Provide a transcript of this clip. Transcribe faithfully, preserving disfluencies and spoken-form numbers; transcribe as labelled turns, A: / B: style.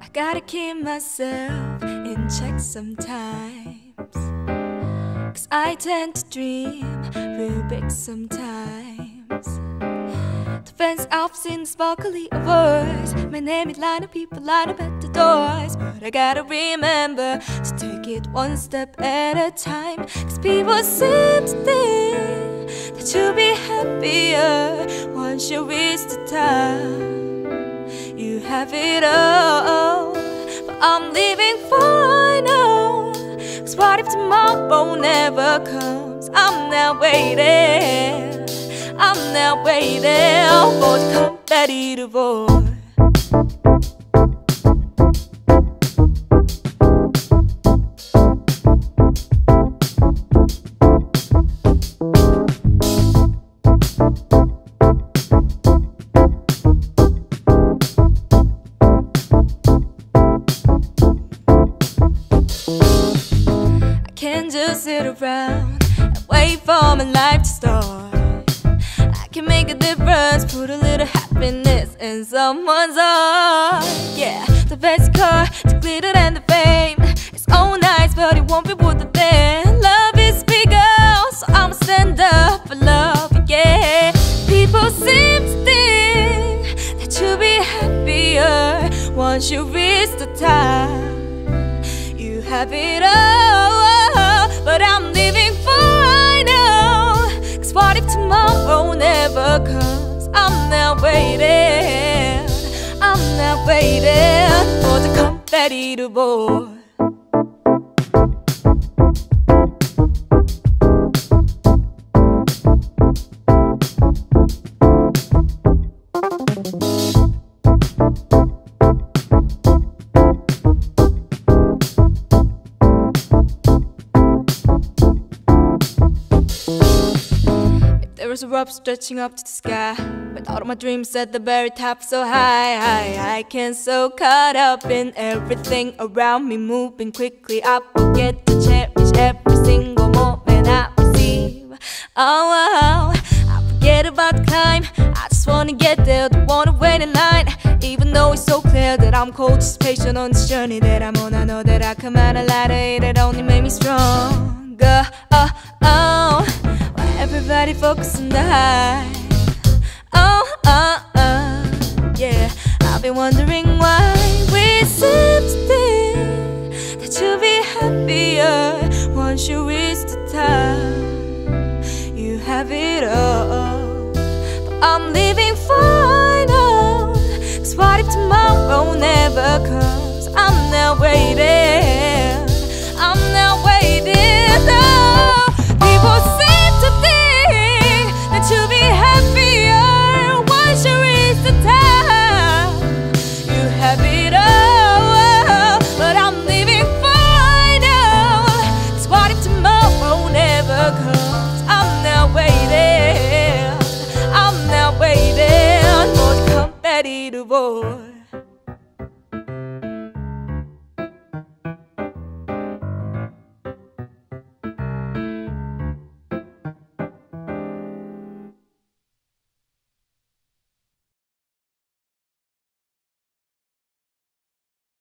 A: I gotta keep myself in check sometimes, 'cause I tend to dream real big sometimes. The fence I've seen sparkly awards, my name is line up, people line up at the doors. But I gotta remember to take it one step at a time, 'cause people seem to think that you'll be happier once you reach the top. You have it all, but I'm living for I know. 'Cause what if tomorrow never comes? I'm not waiting, I'm not waiting for the competitive. Can't just sit around and wait for my life to start. I can make a difference, put a little happiness in someone's heart. Yeah, the best car, the glitter and the fame, it's all nice, but it won't be worth a thing. Love is bigger, so I'ma stand up for love, yeah. People seem to think that you'll be happier once you reach the top. You have it all, but I'm living for I know. 'Cause what if tomorrow never comes? I'm not waiting, I'm not waiting for the competitive. There was a rope stretching up to the sky, but all of my dreams at the very top, so high, high. I can't so caught up in everything around me moving quickly. I forget to cherish every single moment I receive. Oh, oh, I forget about the climb. I just wanna get there, don't wanna wait in line. Even though it's so clear that I'm cold, just patient on this journey that I'm on. I know that I come out alive, it only made me stronger. Oh, oh. Everybody focus on the high. Oh, oh, oh, yeah. I've been wondering why we seem to think that you'll be happier once you reach the top. You have it all, but I'm living for I know. 'Cause what if tomorrow never comes? I'm not waiting,